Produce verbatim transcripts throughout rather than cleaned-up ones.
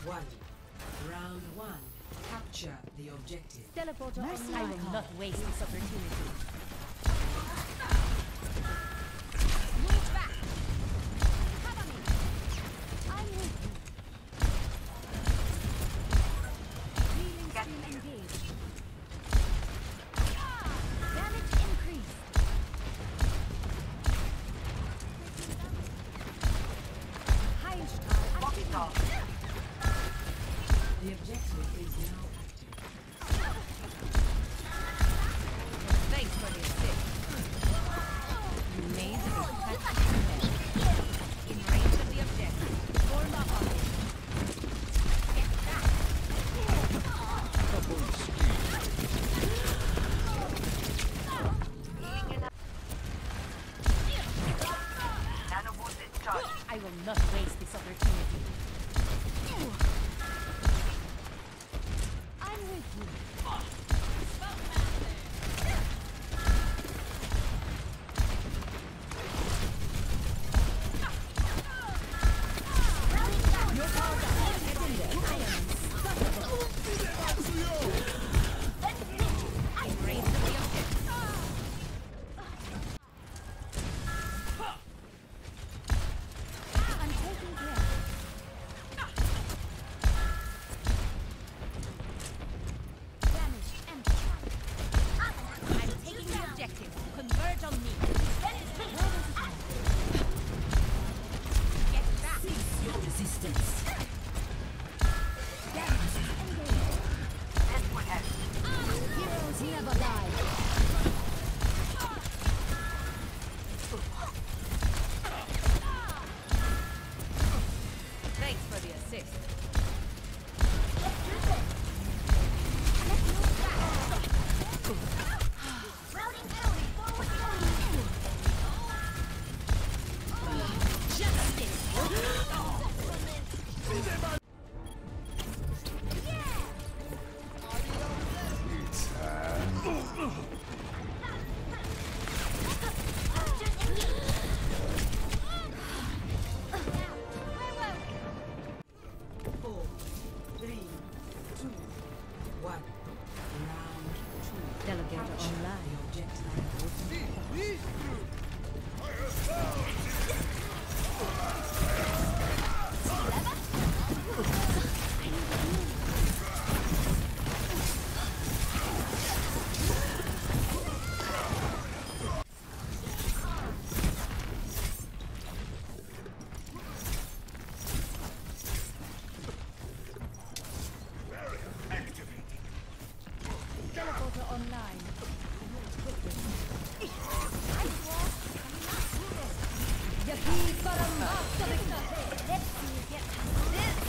One. Round one. Capture the objective. Teleporter online. I will not waste this opportunity. Move back. Cover me. I'm with you. Healing stream engaged. Damage increased. Heilstrahl activated. The objective is now active. Thanks for the assist. You made the effective in range of the objective. Form up on it. Get back. I will not waste this opportunity. I'm with you. Your power down. Get in there. I am unstoppable. I'm raised to the objective. I'm taking care. Damage amplified. I'm taking the objective. Converge on me. Get back. Cease your resistance. Damage engaged. Heroes never die. Thanks for the assist. Four, three, two, one. Round two. Delegator Capture online. the objective. Teleporter online. Yahi Paramatavika. Let's see you get past this.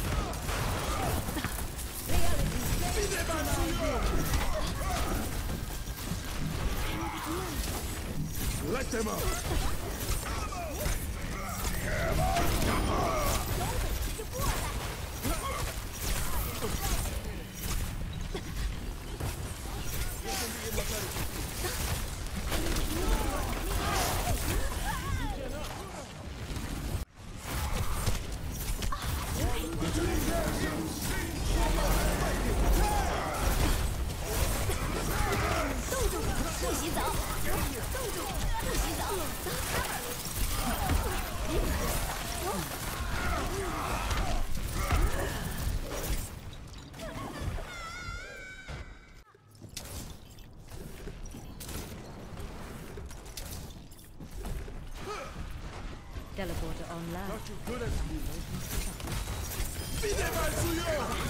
Reality plays for my will. Let them out! Teleporter online. Not too good at me. Wie der mal zu jung!